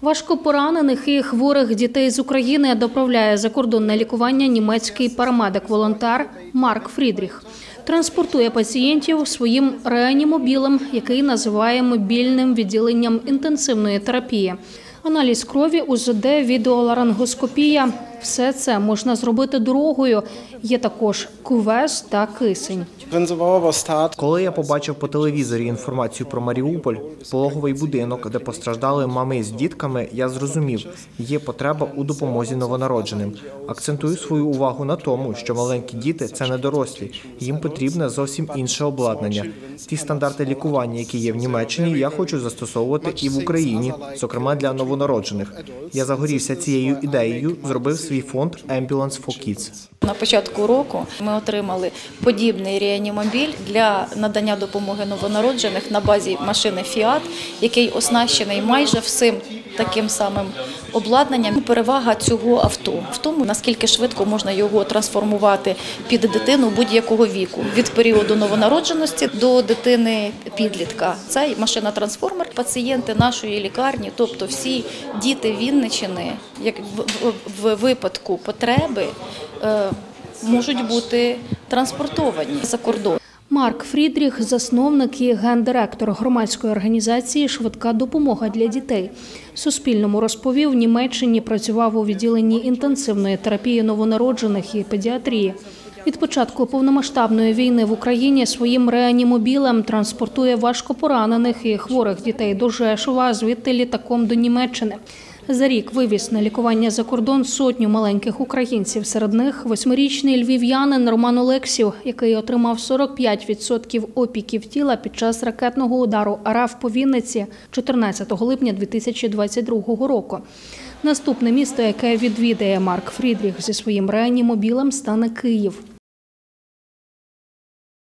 Важкопоранених і хворих дітей з України доправляє за кордон на лікування німецький парамедик-волонтер Марк Фрідріх. Транспортує пацієнтів своїм реанімобілем, який називає мобільним відділенням інтенсивної терапії. Аналіз крові, УЗД, відеоларингоскопія – все це можна зробити дорогою. Є також кувез та кисень. Коли я побачив по телевізорі інформацію про Маріуполь, пологовий будинок, де постраждали мами з дітками, я зрозумів, є потреба у допомозі новонародженим. Акцентую свою увагу на тому, що маленькі діти – це не дорослі, їм потрібне зовсім інше обладнання. Ті стандарти лікування, які є в Німеччині, я хочу застосовувати і в Україні, зокрема для новонароджених. Я загорівся цією ідеєю, зробив свій фонд Ambulance for Kids. На початку року ми отримали подібний реанімобіль для надання допомоги новонароджених на базі машини Fiat, який оснащений майже всім таким самим обладнанням. Перевага цього авто в тому, наскільки швидко можна його трансформувати під дитину будь-якого віку. Від періоду новонародженості до дитини-підлітка. Це машина-трансформер. Пацієнти нашої лікарні, тобто всі діти Вінниччини, як в випадку потреби, можуть бути транспортовані за кордон. Марк Фрідріх – засновник і гендиректор громадської організації «Швидка допомога для дітей». Суспільному розповів, в Німеччині працював у відділенні інтенсивної терапії новонароджених і педіатрії. Від початку повномасштабної війни в Україні своїм реанімобілем транспортує важкопоранених і хворих дітей до Жешова, звідти літаком до Німеччини. За рік вивіз на лікування за кордон сотню маленьких українців. Серед них 8-річний львів'янин Роман Олексів, який отримав 45% опіків тіла під час ракетного удару РФ по Вінниці 14 липня 2022 року. Наступне місто, яке відвідає Марк Фрідріх зі своїм реанімобілем, стане Київ.